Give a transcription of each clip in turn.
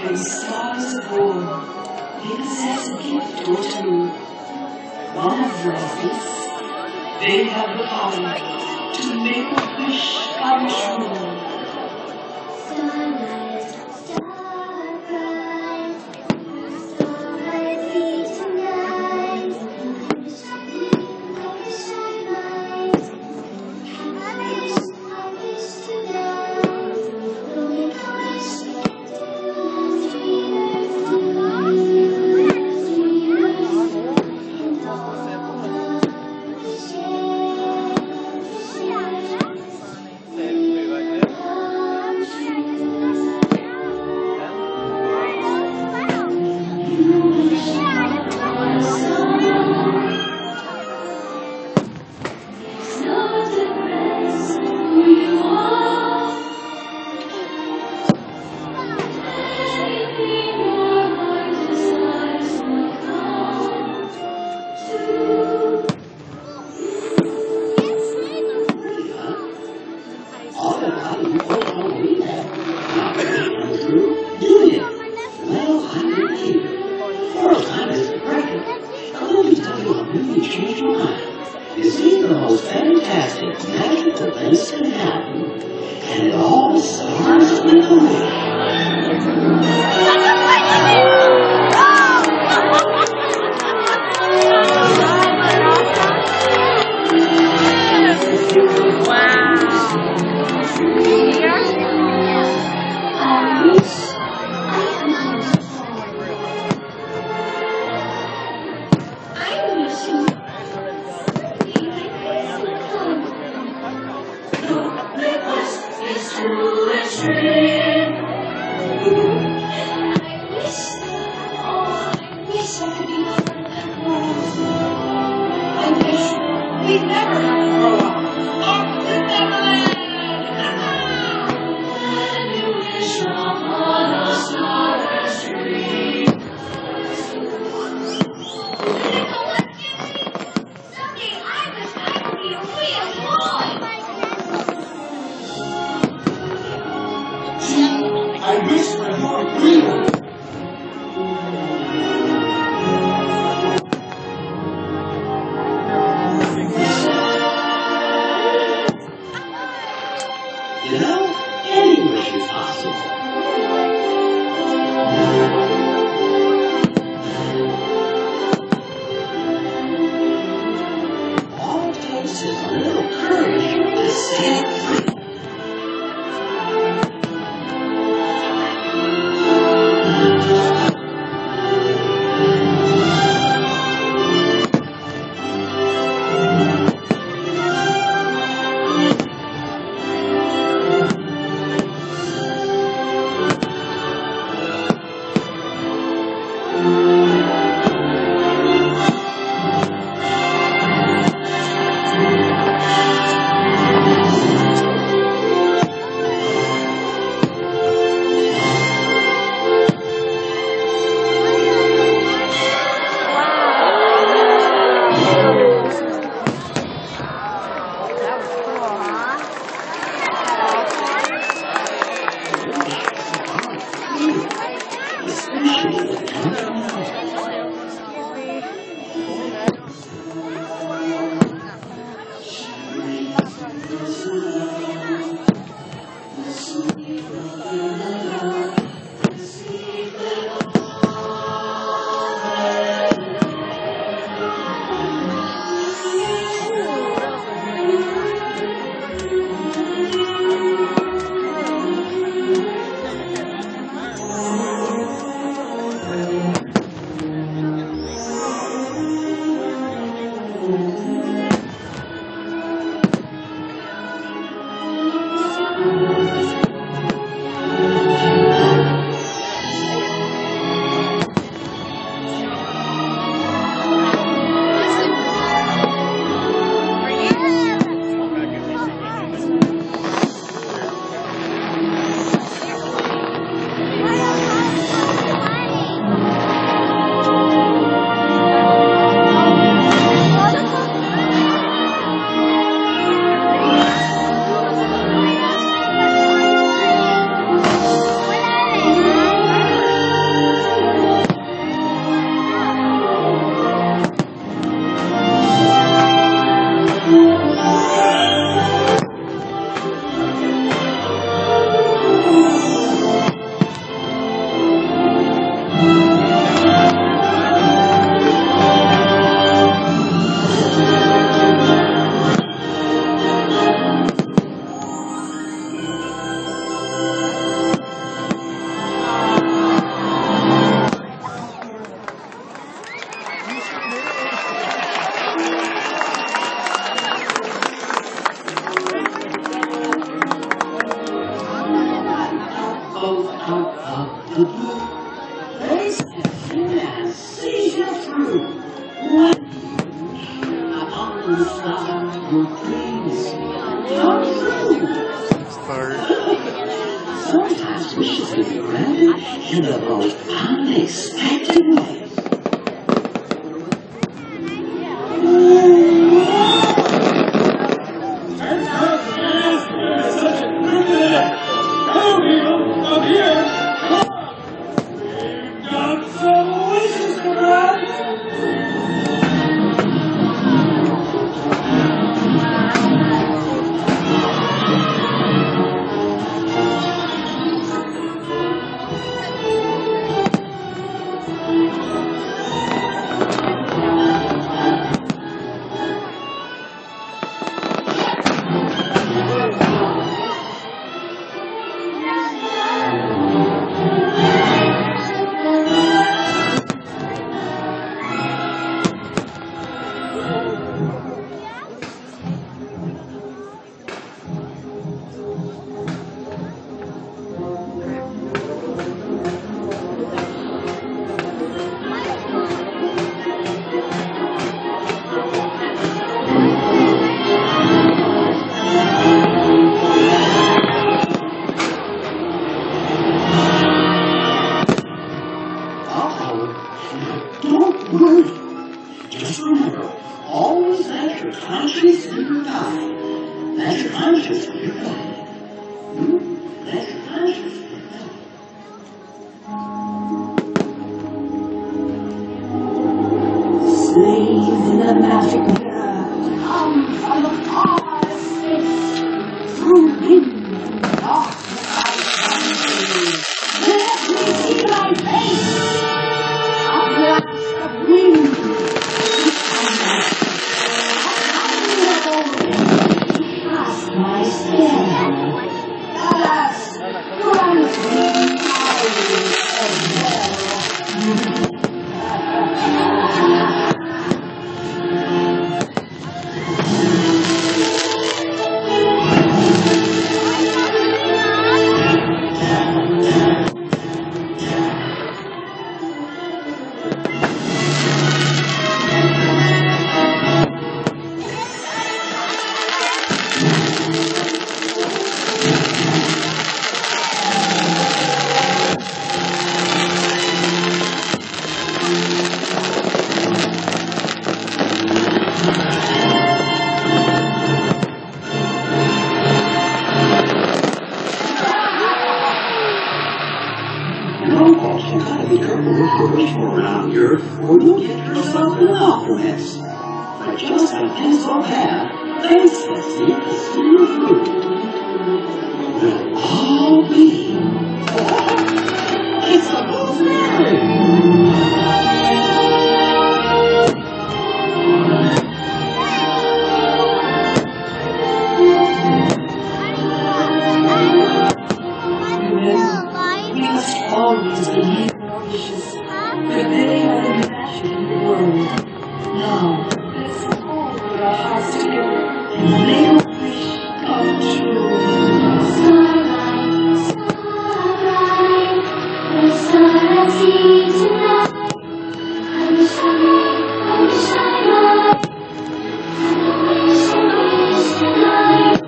and stars abroad, they possess a gift or two. One of those gifts, they have the power to make a wish come true. Starlight, starbright, starlight be tonight. Shine light. I wish to know. We'll make a wish to dreamers and all This is the most fantastic, magical things can happen, and it all starts with a wish. We'd never have to grow up. Off to Neverland! When you wish upon a starless dream. someday I wish I could be a real boy. I wish for more freedom. They step in and see you through. What? Upon the side, your dreams come true. Sometimes wishes can be granted in the most unexpected way. Around here, or you'll get yourself in an awful mess. But just when things go bad, things that seem to see you through will all be. It's the most we must always believe in our wishes. For they are the magic in the world. Now, let's all put our hearts together and make a wish come true. Starlight, starlight, the star I see tonight. I wish I might. I wish tonight.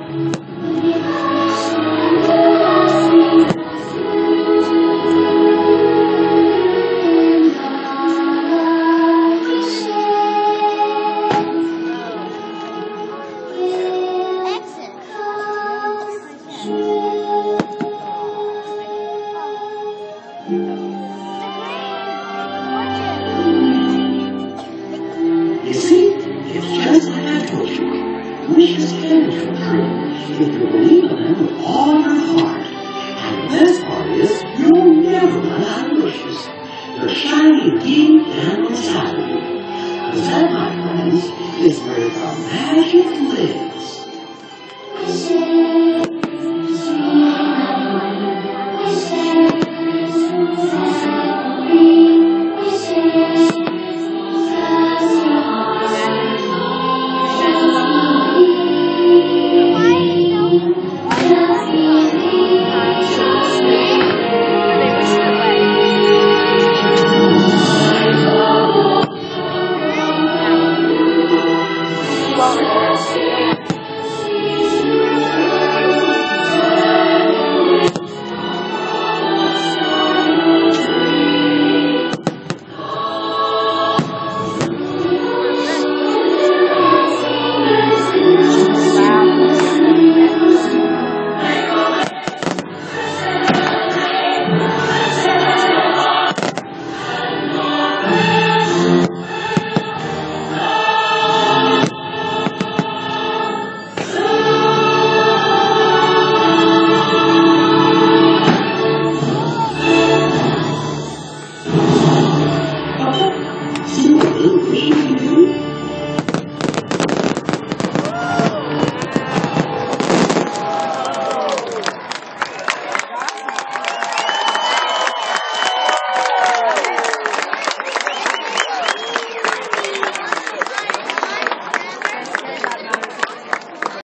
You see, it's just like I told you. Wishes can come true if you believe in them with all your heart. And the best part is, you'll never run out of